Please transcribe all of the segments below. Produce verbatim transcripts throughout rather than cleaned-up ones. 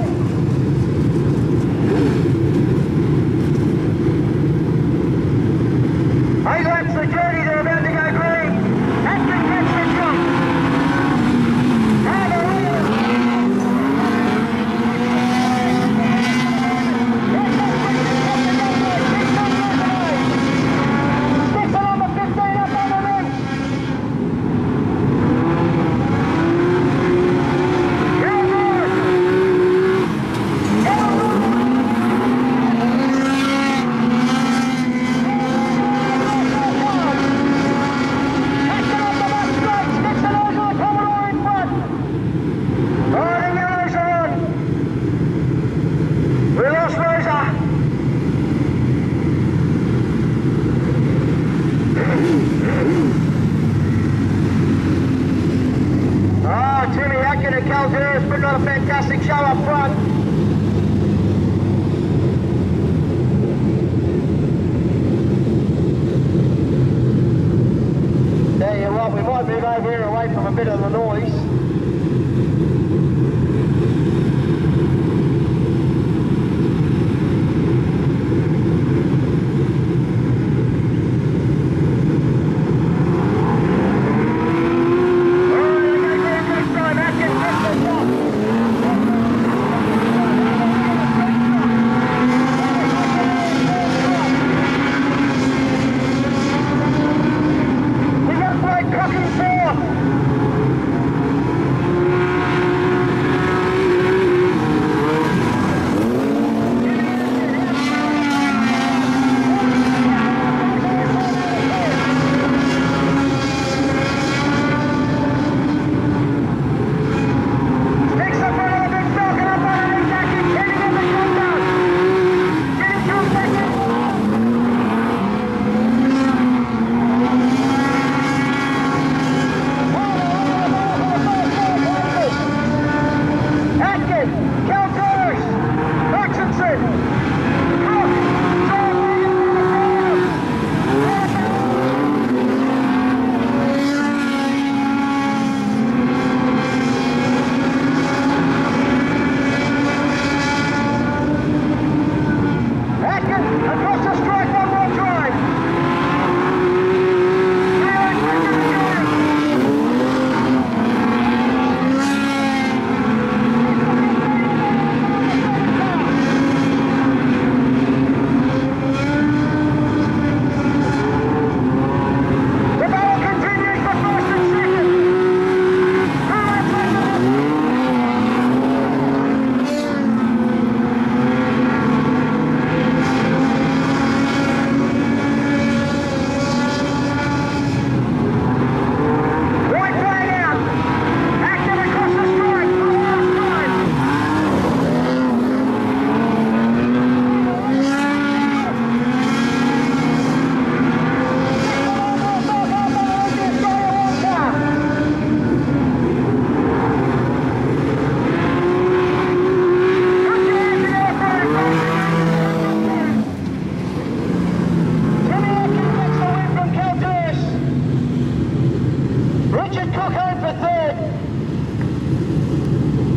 Eight laps the journey, they're about to go green. Atkin gets the jump. Now the leader. Six on number fifteen up on the rim. Caldera's putting on a fantastic show up front. Tell you what, we might move over here away from a bit of the noise.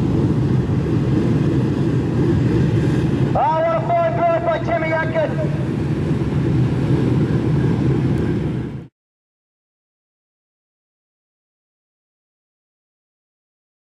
Timmy Atkin.